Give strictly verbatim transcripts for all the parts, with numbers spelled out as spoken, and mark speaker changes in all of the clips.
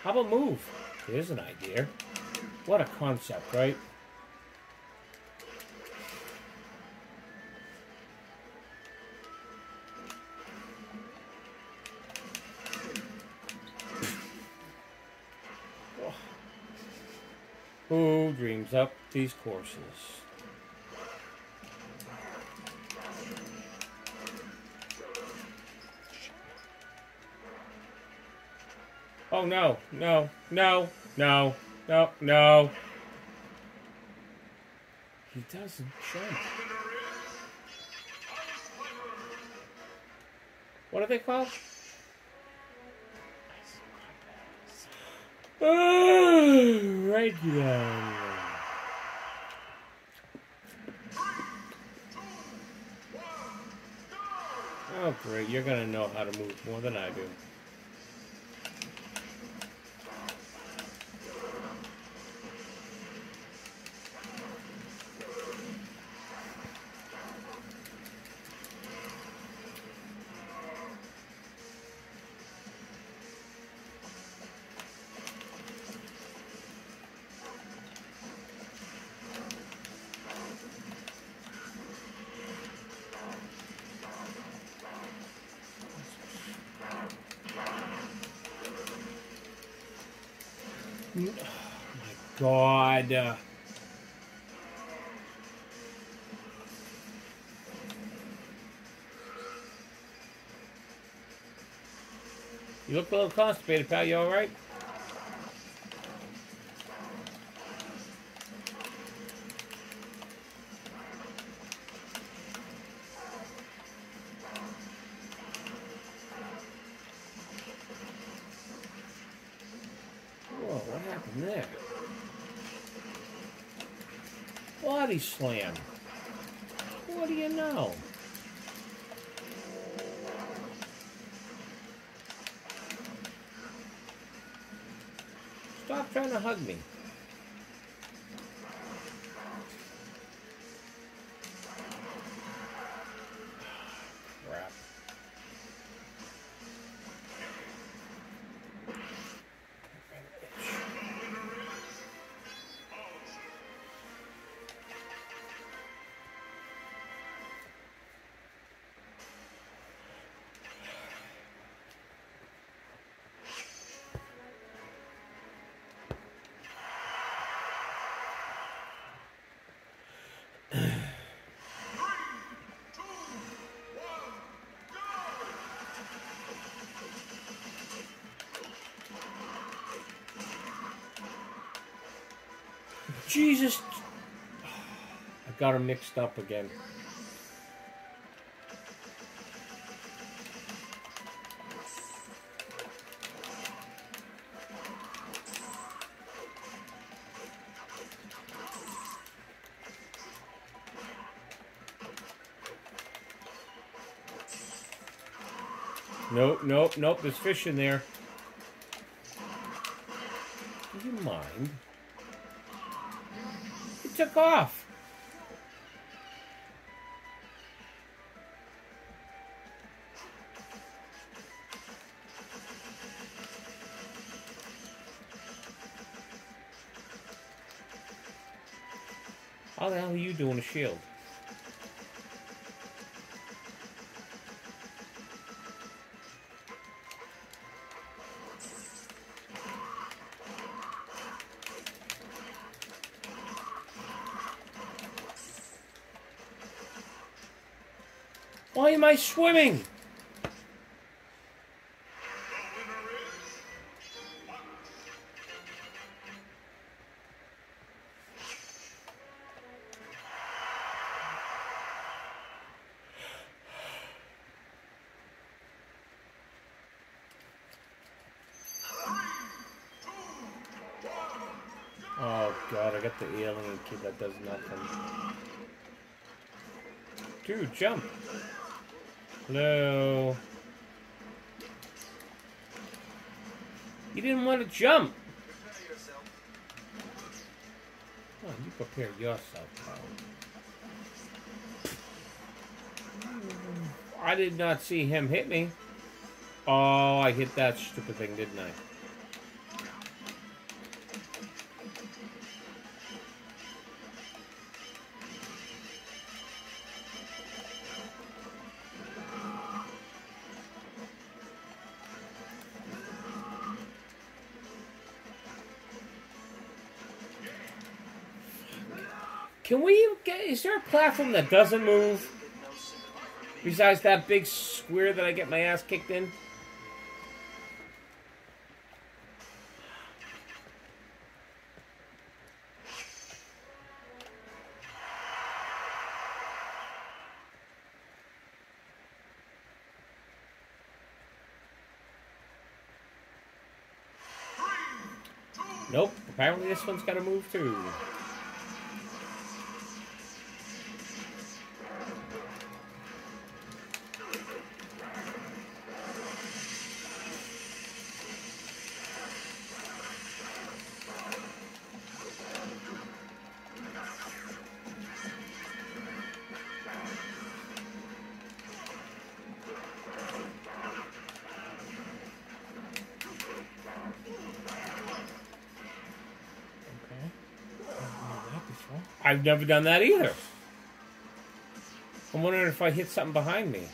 Speaker 1: How about move? Here's an idea. What a concept, right? Who dreams up these courses? Oh no, no, no, no, no, no. He doesn't jump. What are they called? Oh, right down. Oh great, you're gonna know how to move more than I do. Oh my God. Uh, you look a little constipated, pal. You all right? Whoa, what happened there? Body slam. What do you know? Stop trying to hug me. Crap. Jesus! I got her mixed up again. Nope, nope, nope. There's fish in there. Do you mind? It took off. How the hell are you doing a shield? Why am I swimming? Oh God, I got the alien kid that does nothing. Dude, jump. Hello. You didn't want to jump. Oh, you prepare yourself, pal. I did not see him hit me. Oh, I hit that stupid thing, didn't I? Can we get... Is there a platform that doesn't move? Besides that big square that I get my ass kicked in? Nope. Apparently this one's got to move too. I've never done that either. I'm wondering if I hit something behind me.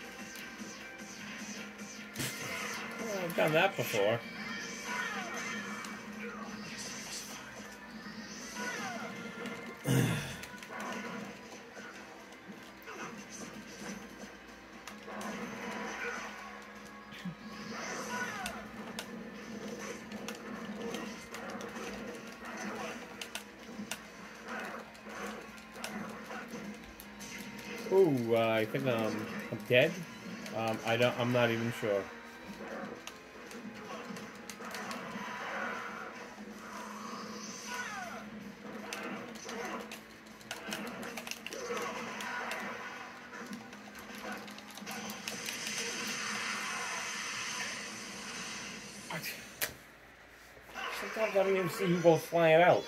Speaker 1: Well, I've done that before. Ooh, uh, I think um, I'm dead. Um, I don't. I'm not even sure. Sometimes I don't even see who goes flying out.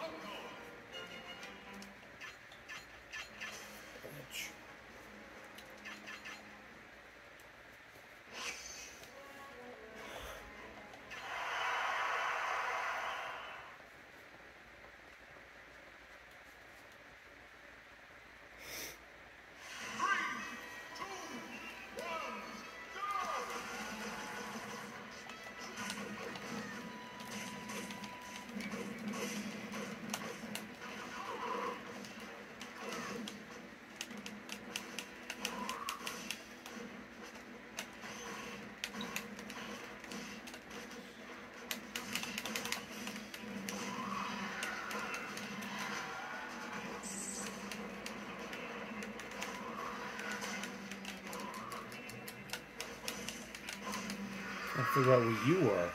Speaker 1: I figure out where you are.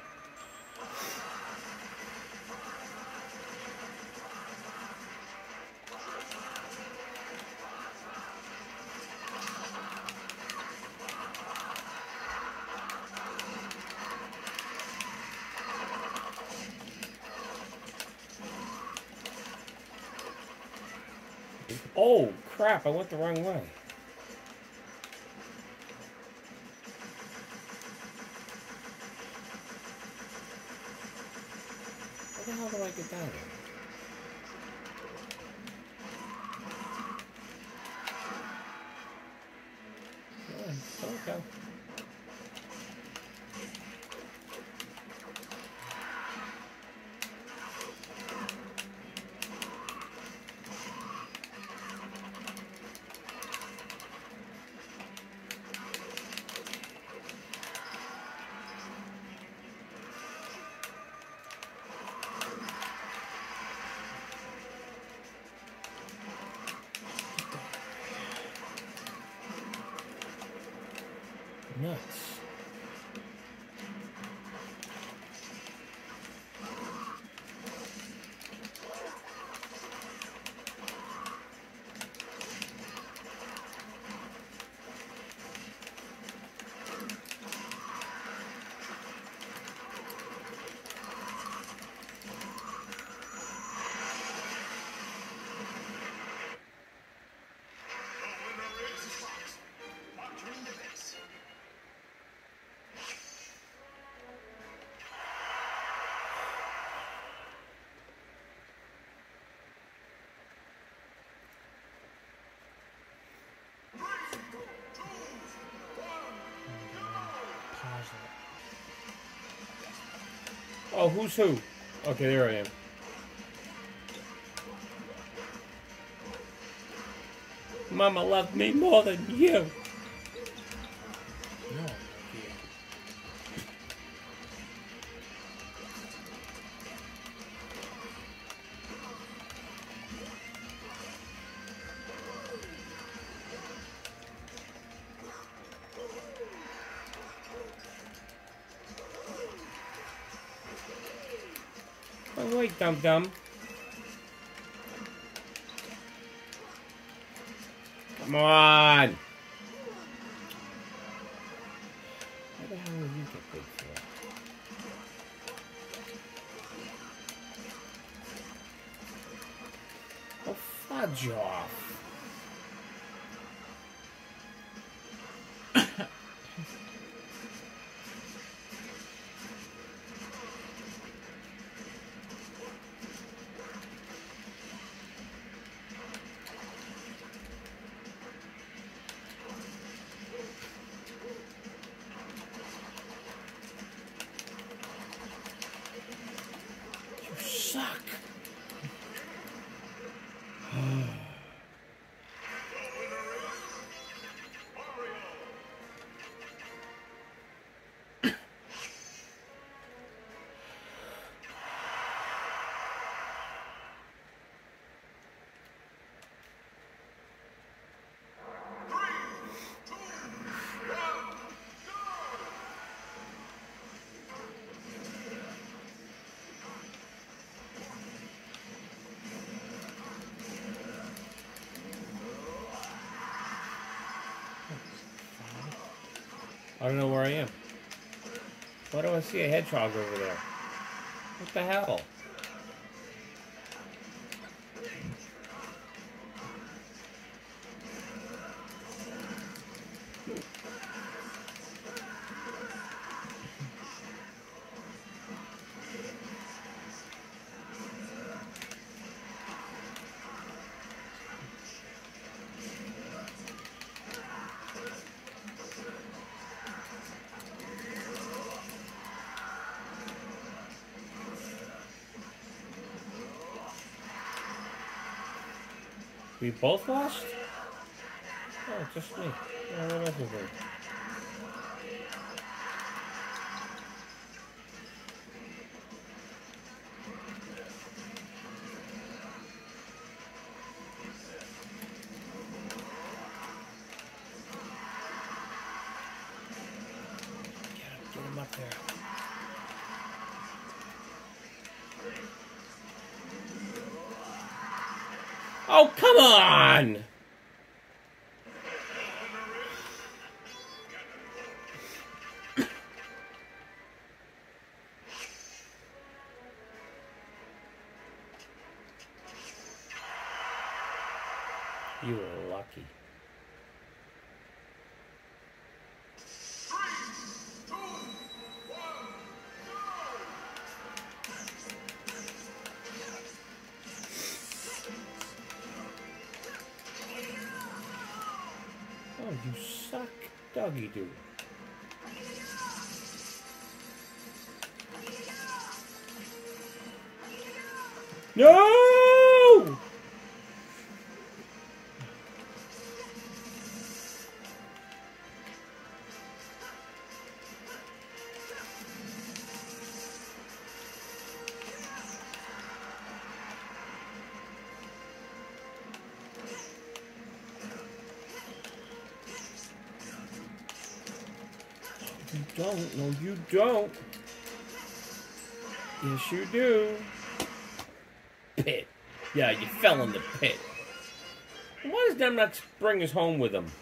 Speaker 1: Oh, crap, I went the wrong way. How the hell do I get down there? Yeah, okay. Nuts. Oh, who's who? Okay, there I am. Mama loved me more than you.
Speaker 2: No.
Speaker 1: Oh, wait, dum-dum. Come on! What the hell will you get big for? Oh, fudge off. Suck. I don't know where I am. Why do I see a hedgehog over there? What the hell? We both lost? Oh, just me. Yeah, what else is there? Get him, get him up there. Oh, come on! You were lucky. Oh, you suck, doggy doo. No! You don't. No, you don't. Yes, you do. Pit. Yeah, you fell in the pit. Why does them not bring us home with them?